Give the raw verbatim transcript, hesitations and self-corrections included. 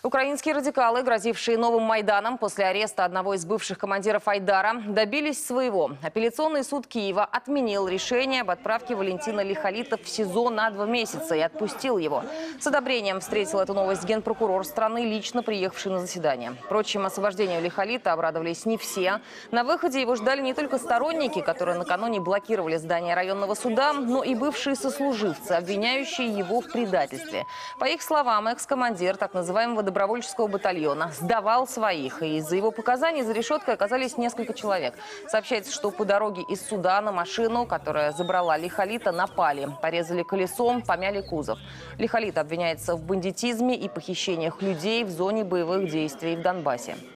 Украинские радикалы, грозившие новым Майданом после ареста одного из бывших командиров Айдара, добились своего. Апелляционный суд Киева отменил решение об отправке Валентина Лихолита в СИЗО на два месяца и отпустил его. С одобрением встретил эту новость генпрокурор страны, лично приехавший на заседание. Впрочем, освобождению Лихолита обрадовались не все. На выходе его ждали не только сторонники, которые накануне блокировали здание районного суда, но и бывшие сослуживцы, обвиняющие его в предательстве. По их словам, экс-командир так называемого добровольческого батальона сдавал своих, и из-за его показаний за решеткой оказались несколько человек. Сообщается, что по дороге из суда на машину, которая забрала Лихолита, напали. Порезали колесом, помяли кузов. Лихолит обвиняется в бандитизме и похищениях людей в зоне боевых действий в Донбассе.